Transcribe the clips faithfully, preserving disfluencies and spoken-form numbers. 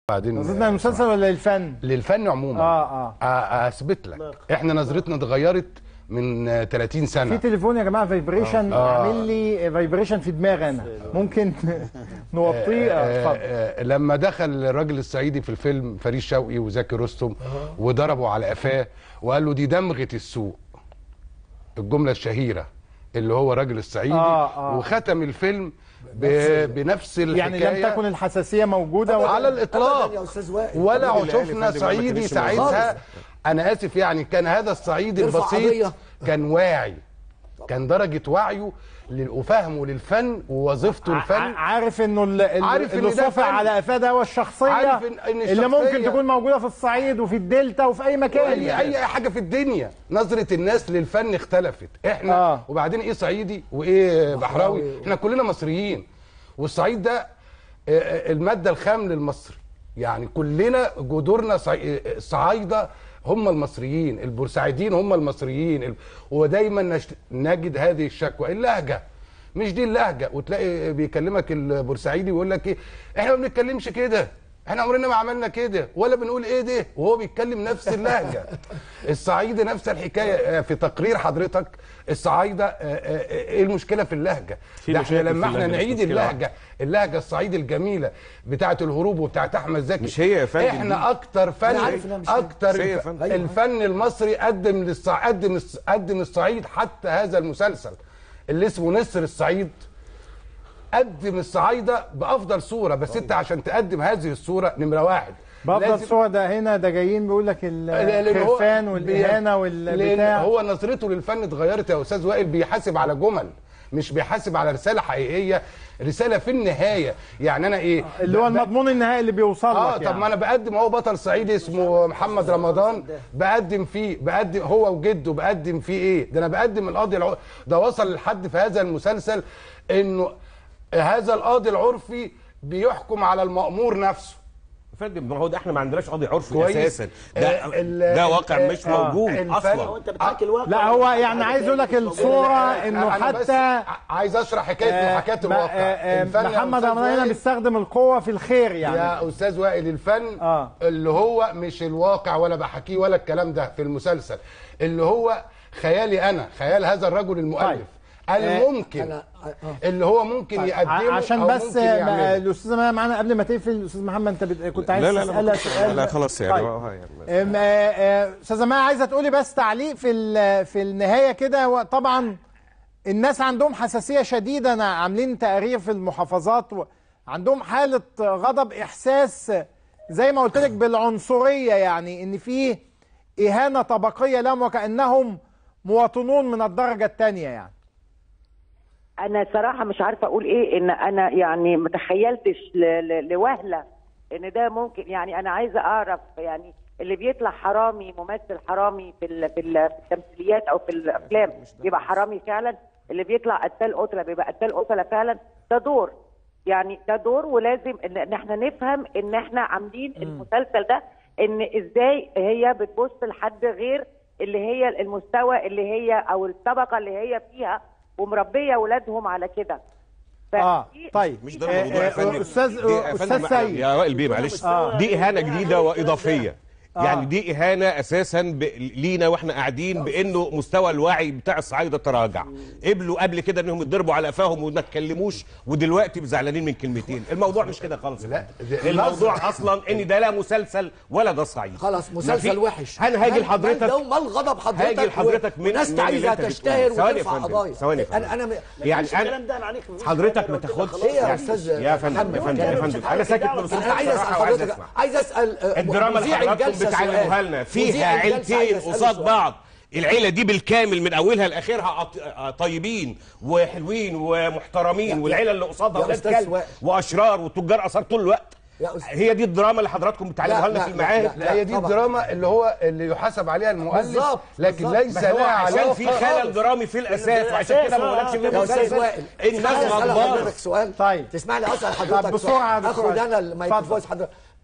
بعدين نظرتنا للمسلسل ولا للفن؟ للفن عموما. اه اه اثبت لك احنا نظرتنا اتغيرت من ثلاثين سنه. في تليفون يا جماعه فايبريشن آه. عامل لي فايبريشن في دماغي انا، ممكن نوطيه؟ اتفضل. لما دخل الراجل الصعيدي في الفيلم فريد شوقي وزكي رستم وضربوا على قفاه وقال له دي دمغه السوق، الجمله الشهيره اللي هو الراجل الصعيدي آه آه. وختم الفيلم بنفس الحكايه، يعني لم تكن الحساسيه موجوده ولا على الاطلاق ولا شفنا صعيدي ساعتها. انا اسف يعني كان هذا الصعيدي البسيط كان واعي، كان درجه وعيه وفهمه للفن ووظيفته الفن، عارف انه اللي صفع على قفاه ده هو الشخصيه عارف إن إن اللي ممكن تكون موجوده في الصعيد وفي الدلتا وفي اي مكان، اي يعني. اي حاجه في الدنيا. نظره الناس للفن اختلفت. احنا آه. وبعدين ايه صعيدي وايه بحراوي؟ احنا كلنا مصريين، والصعيد ده الماده الخام للمصري، يعني كلنا جذورنا صعايده هم المصريين، البورسعيديين هم المصريين. ودايما نجد هذه الشكوى، اللهجه مش دي اللهجه، وتلاقي بيكلمك البورسعيدي ويقول لك ايه احنا ما بنتكلمش كده، احنا عمرنا ما عملنا كده ولا بنقول ايه ده، وهو بيتكلم نفس اللهجه. الصعيدي نفس الحكايه. في تقرير حضرتك الصعايده ايه المشكله في اللهجه؟ ده احنا لما احنا نعيد اللهجه اللهجه الصعيدي الجميله بتاعه الهروب وبتاعه احمد زكي، مش هي يا فندم، احنا اكتر فن اكتر الف... الفن المصري قدم للصع... قدم قدم الصعيد. حتى هذا المسلسل اللي اسمه نسر الصعيد قدم الصعايده بافضل صوره، بس انت عشان تقدم هذه الصوره نمره واحد بافضل صوره. ده هنا ده جايين بيقول لك الخرفان والاهانه والبتاع. هو نظرته للفن اتغيرت يا استاذ وائل، بيحاسب على جمل مش بيحاسب على رساله حقيقيه، رساله في النهايه. يعني انا ايه اللي هو المضمون النهائي اللي بيوصل لك. اه يعني. طب ما انا بقدم اهو بطل صعيدي اسمه محمد رمضان، بقدم فيه بقدم هو وجده، بقدم فيه ايه؟ ده انا بقدم القاضي الع... ده وصل لحد في هذا المسلسل انه هذا القاضي العرفي بيحكم على المأمور نفسه. يا فندم ما هو ده احنا ما عندناش قاضي عرفي اساسا، ده ال ده واقع ال مش موجود اصلا. انت بتحكي الواقع. لا هو يعني عايز اقول لك الصوره انه حتى عايز اشرح حكايه محاكاه الواقع. محمد رمضان هنا بيستخدم القوه في الخير يعني يا استاذ وائل. الفن آه. اللي هو مش الواقع ولا بحكيه ولا الكلام ده في المسلسل، اللي هو خيالي انا، خيال هذا الرجل المؤلف. طيب. الممكن آه اللي هو ممكن طيب. يقدمه عشان بس الاستاذه مايا معانا قبل ما تقفل. الاستاذ محمد انت بت... كنت عايز تسالها سؤال؟ لا خلاص يعني. طيب. استاذه مايا عايزه تقولي بس تعليق في في النهايه كده. طبعا الناس عندهم حساسيه شديده، عاملين تقارير في المحافظات عندهم حاله غضب، احساس زي ما قلت لك بالعنصريه، يعني ان في اهانه طبقيه لهم وكانهم مواطنون من الدرجه الثانيه. يعني انا صراحه مش عارفه اقول ايه، ان انا يعني ما تخيلتش لوهله ان ده ممكن. يعني انا عايزه اعرف يعني اللي بيطلع حرامي، ممثل حرامي في في التمثيليات او في الافلام بيبقى حرامي فعلا، اللي بيطلع قتال قتله بيبقى قتال قتله فعلا. ده دور، يعني ده دور، ولازم ان احنا نفهم ان احنا عاملين المسلسل ده ان ازاي هي بتبص لحد غير اللي هي المستوى اللي هي او الطبقه اللي هي فيها ومربيه اولادهم على كده. اه طيب مش ده الموضوع يا فندم. استاذ استاذ سيد يا وائل بيه معلش آه. دي اهانه جديده واضافيه. آه. يعني دي اهانه اساسا ب... لينا واحنا قاعدين بانه مستوى الوعي بتاع الصعايده تراجع. قبلوا قبل كده انهم يتضربوا على قفاهم وما اتكلموش، ودلوقتي زعلانين من كلمتين. الموضوع مش كده خالص. لا الموضوع اصلا ان ده لا مسلسل ولا ده صعيد. خلاص مسلسل وحش. انا هاجي لحضرتك ما الغضب حضرتك هاجي لحضرتك من ناس عايزه تشتهر وترفع قضايا. ثواني انا انا يعني انا حضرتك ما تاخدش يا استاذ يا فندم يا فندم يا فندم انا ساكت من انا عايز اسال حضرتك، عايز اسال الدراما اللي حضراتكم بتعلموها لنا فيها عيلتين قصاد بعض، العيله دي بالكامل من اولها لاخرها طيبين وحلوين ومحترمين، والعيله اللي قصادها ولاد كلب واشرار وتجار اثار طول الوقت. هي دي الدراما اللي حضراتكم بتعلموها لنا في المعاهد؟ لا هي دي الدراما اللي هو اللي يحاسب عليها المؤلف، لكن ليس لها علاقه عشان في خلل درامي في الاساس، وعشان كده ما بقولكش ان المسلسل الناس غلطانه. سؤال طيب تسمعني اسال حضرتك بسرعه اخد انا الميكروفون حضرتك.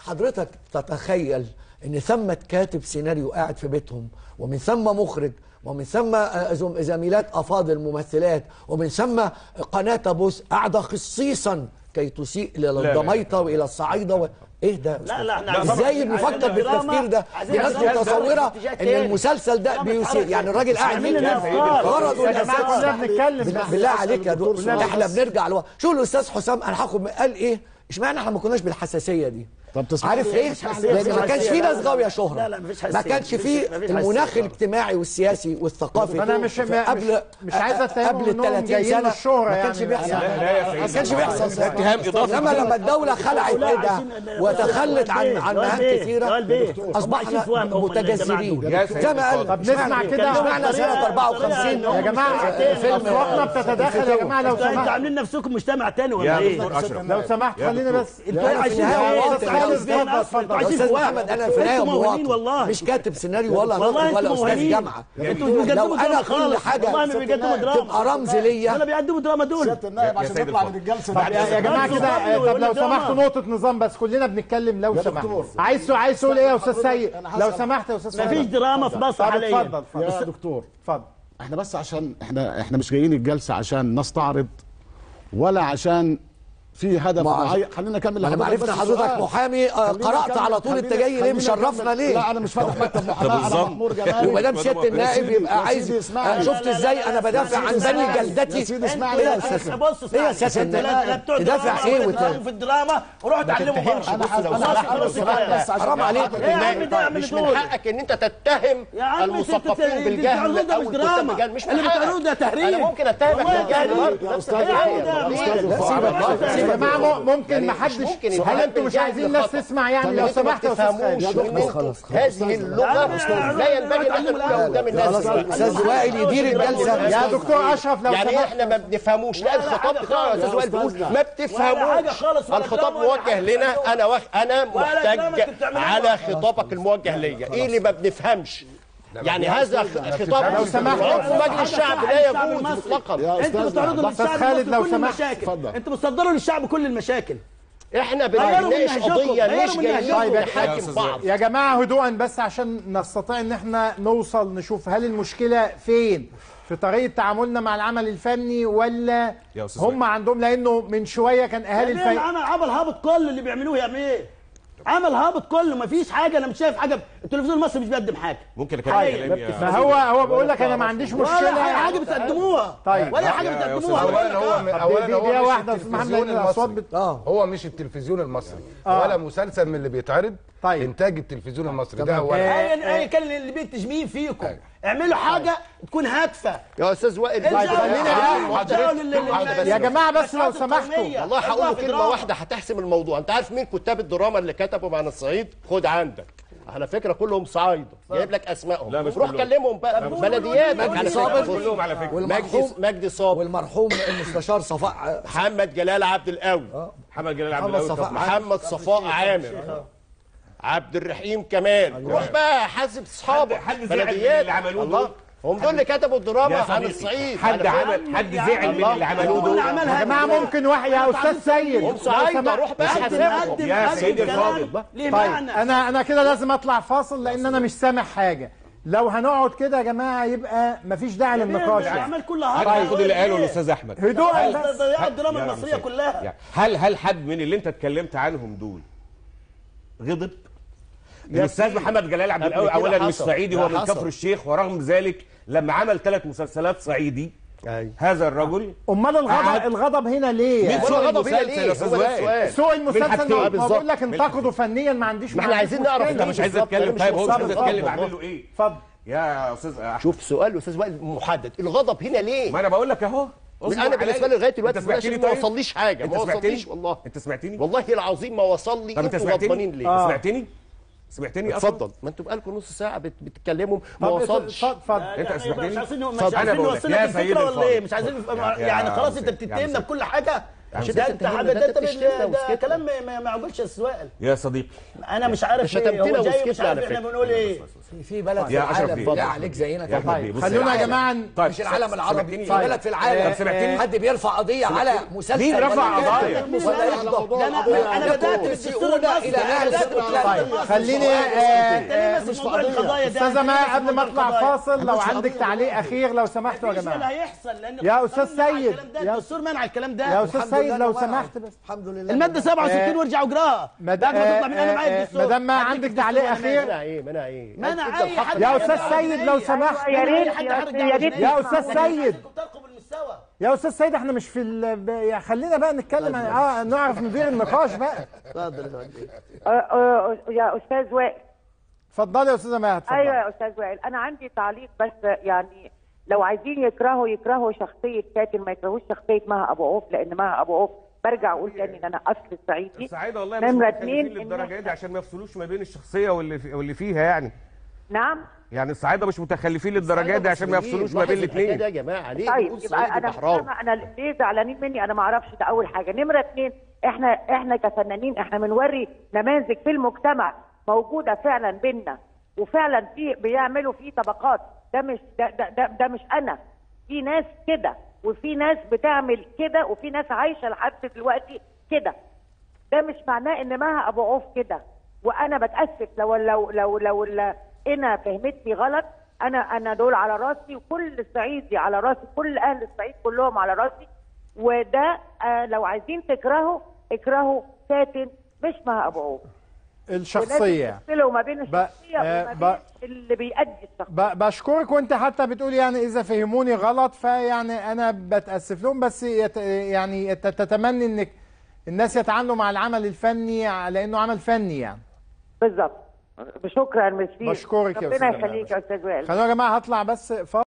حضرتك تتخيل ان ثمة كاتب سيناريو قاعد في بيتهم، ومن ثم مخرج، ومن ثم زميلات افاضل ممثلات، ومن ثم قناه تبث قاعده خصيصا كي تسيء الى الضميطه والى الصعايده و... ايه ده؟ لا لا احنا ازاي بنفكر بالتفكير ده؟ في ناس متصوره ان المسلسل ده بيسيء، يعني الراجل قاعد غرضه يا جماعه كلنا بنتكلم بالله عليك يا دكتور، احنا بنرجع لورا. شو الاستاذ حسام انا هاخد قال ايه؟ اشمعنى احنا ما كناش بالحساسيه دي؟ طب عارف ليه؟ لان ما كانش في ناس غاويه شهره. لا لا مفيش ما كانش في المناخ الاجتماعي والسياسي والثقافي. انا مش قبل مش عايز اتهمهم قبل ال ثلاثين سنه الشهره ما كانش بيحصل. ما كانش بيحصل اتهام اضافي. انما لما الدوله خلعت كده وتخلت عن عن مهام كثيره اصبحنا متجذرين زي ما قال. طب نسمع كده اشمعنى سنه أربعة وخمسين يا جماعه اصواتنا بتتداخل يا جماعه. لو انتوا سمحت عاملين نفسكم مجتمع تاني ولا ايه؟ لو سمحت خلينا بس انتوا عايشين استاذ احمد انا في النهايه مواطن والله مش كاتب سيناريو ولا والله ولا انتوا استاذ جامعه. انتوا لو بتقدموا انا دراما كل خالص حاجه والله ما بيقدموا دراما تبقى رمز ليا. ولا بيقدموا دراما دول سياده النائب عشان نطلع من الجلسه. يا جماعه كده طب لو سمحتوا نقطه نظام بس كلنا بنتكلم. لو سمحت عايز عايز تقول ايه يا استاذ سيد؟ لو سمحت يا استاذ مفيش دراما في مصر حاليا. اتفضل يا دكتور اتفضل. احنا بس عشان احنا احنا مش جايين الجلسه عشان نستعرض ولا عشان في هدف معين. خلينا نكمل. انا عرفنا حضرتك محامي قرات على طول. انت جاي ليه مشرفنا ليه؟ لا انا مش فاتح مكتب محاماه، انا مأمور جمال. وما دام سياده النائب يبقى عايز. شفت ازاي انا بدافع عن بني جلدتي؟ يا سيدي اسمعني ايه يا بس. استاذ؟ بص ايه يا سياده النائب؟ تدافع ايه في الدراما وروحوا اتعلموا بره. انا حرام عليك. مش من حقك ان انت تتهم المثقفين بالجهل او الكتاب بالجهل. مش من اللي بتعملوه ده تهريج. انا ممكن اتهمك بالجهل يا استاذ. يا جماعه ممكن ما حدش. هل انتوا مش عايزين الناس تسمع؟ يعني لو سمحت يا استاذ. هذه اللغه لا ينبغي ان احنا نقولها قدام الناس. استاذ وائل يدير الجلسه. يا دكتور اشرف لو يعني سمحت. احنا ما بنفهموش. لا الخطاب بتاع استاذ وائل بيقول ما بتفهموش. الخطاب موجه لنا. انا وخ... انا محتج على خطابك الموجه ليا. ايه اللي ما بنفهمش؟ يعني هذا خطاب لو سمحت مجلس الشعب لا يجوز مطلقا. انتوا بتعرضوا للشعب خالد لو كل سمحت. المشاكل. انتوا بتصدروا للشعب كل المشاكل. احنا بنناقش قضيه مش جايين نحاكم بعض. يا جماعه هدوءا بس عشان نستطيع ان احنا نوصل نشوف هل المشكله فين في طريقه تعاملنا مع العمل الفني ولا هم عندهم. لانه من شويه كان اهالي الفن عمل عمل هابط كل اللي بيعملوه يا ايه؟ عمل هابط كله. مفيش حاجه. انا مش شايف حاجه. التلفزيون المصري مش بيقدم حاجه. ممكن اكلم. ما هو هو بيقول لك انا ما عنديش مشكله ولا اي حاجه بتقدموها. طيب ولا حاجه بتقدموها. اولا هو اولا هو دقيقه مش واحده التلفزيون المصري. هو مش التلفزيون المصري ولا مسلسل من اللي بيتعرض. طيب. انتاج التلفزيون المصري ده اولا. اي اي كان اللي بينتج مين فيكم. اعملوا حاجه تكون هادفه يا استاذ وائل. يا جماعه بس لو سمحتوا والله هقول كلمه واحده هتحسم الموضوع. انت عارف مين كتاب الدراما اللي كتبوا عن الصعيد؟ خد عندك على فكره كلهم صعايده. جايب لك اسمائهم. روح كلمهم بقى. بلديات على صابر كلهم على فكره. والمرحوم مجدي صابر والمرحوم المستشار صفاء محمد جلال عبد القوي. محمد جلال عبد القوي. محمد صفاء عامر. عبد الرحيم كمال. روح بقى حاسب اصحابك. بلديات اللي عملوه دول. هم دول اللي كتبوا الدراما عن الصعيد. حد عمل حد زعل من اللي عملوه دول. يا جماعه ممكن واحد يا استاذ سيد. هم صعيده. روح بقى حاسبهم يا سيدي الفاضل. طيب انا انا كده لازم اطلع فاصل لان انا مش سامع حاجه. لو هنقعد كده يا جماعه يبقى مفيش داعي للنقاش. الاعمال كلها هاخد اللي قاله الاستاذ احمد. هدوءا بس ضيعوا الدراما المصريه كلها. هل هل حد من اللي انت اتكلمت عنهم دول غضب؟ الاستاذ محمد جلال عبد القوي اولا مش صعيدي. هو من كفر الشيخ. ورغم ذلك لما عمل ثلاث مسلسلات صعيدي هذا الرجل. امال الغضب الغضب هنا ليه؟ مين سوء المسلسل يا استاذ وائل؟ سوء المسلسل ما بقول لك انتقده فنيا ما عنديش. ما احنا عايزين نعرف. انت مش عايز اتكلم. طيب هو مش عايز اتكلم اعمل له ايه؟ اتفضل يا استاذ. شوف سؤال استاذ وائل محدد. الغضب هنا ليه؟ ما انا بقول لك اهو. انا بالنسبه لي لغايه دلوقتي ما وصليش حاجه. ما وصلتنيش والله. انت سمعتني؟ والله العظيم ما وصل لي. انتوا غضبانين ليه؟ آه. سمعتني؟ سمعتني اصلا؟ اتفضل. ما انتوا بقالكم نص ساعه بتتكلموا ما وصلش. اتفضل. انت سمعتني؟ مش عايزين مش عايزين نوصل لك الفكره ولا ايه؟ مش عايزين يعني خلاص انت بتتهمنا بكل حاجه. ده انت ده كلام ما يعقلش يا استاذ وائل. يا صديقي انا مش عارف شتمتنا هو جاي وسكتنا مش عارف على احنا فكرة. بنقول ايه. في بلد في العالم بالله عليك زينا طيب خلونا يا جماعه مش العالم العربي، في بلد في العالم حد بيرفع قضيه على مسلسل مين رفع قضايا؟ ولا يحضر؟ انا بدات يسيئون الى اهل طيب خليني استاذه ماء قبل ما اطلع فاصل، لو عندك تعليق اخير لو سمحتوا يا جماعه. هيحصل لان يا استاذ سيد يا الدستور منع الكلام ده. يا استاذ سيد لو سمحت بس الحمد لله الماده سبعة وستين وارجع واجراها بعد ما تطلع من انا معايا الدستور. مدام ما عندك تعليق اخير؟ منع ايه منع ايه منع اي حد. يا استاذ سيد لو سمحت. يا ريت يا ريت يا استاذ سيد يا استاذ سيد احنا مش في ال... خلينا بقى نتكلم اه نعرف ندير النقاش بقى. اتفضل يا استاذ وائل. اتفضلي يا استاذه ماهر. ايوه يا استاذ وائل، انا عندي تعليق بس، يعني لو عايزين يكرهوا يكرهوا شخصيه كاتب، ما يكرهوش شخصيه مها ابو عوف، لان مها ابو عوف برجع اقول تاني ان انا اصل صعيدي. الصعايده والله مش متخلفين للدرجه دي عشان ما يفصلوش ما بين الشخصيه واللي في واللي فيها يعني. نعم؟ يعني الصعايده مش متخلفين للدرجه دي عشان ما يفصلوش ما بين الاثنين. يا جماعه ليه طيب يبقى انا فاهمه انا ليه زعلانين مني، انا ما اعرفش. ده اول حاجه. نمره اثنين، احنا احنا كفنانين احنا بنوري نماذج في المجتمع موجوده فعلا بينا، وفعلا في بيعملوا فيه طبقات. ده مش ده ده, ده, ده مش انا، في ناس كده وفي ناس بتعمل كده وفي ناس عايشه لحد دلوقتي كده. ده مش معناه ان مها ابو عوف كده. وانا بتاسف لو لو لو لو, لو انا فهمتني غلط. انا انا دول على راسي، وكل صعيدي على راسي، كل اهل الصعيد كلهم على راسي. وده آه لو عايزين تكرهوا اكرهوا فاتن مش مها ابو عوف. الشخصيه تفصلوا ما بين الشخصيه وما بين اللي بيأدي الشخصيه. بشكرك. وانت حتى بتقول يعني اذا فهموني غلط فيعني انا بتاسف لهم، بس يت يعني تتمني انك الناس يتعاملوا مع العمل الفني على انه عمل فني يعني. بالظبط. شكرا ميرسي. بشكرك يا استاذ. ربنا يخليك يا استاذ وائل. خلونا يا جماعه هطلع بس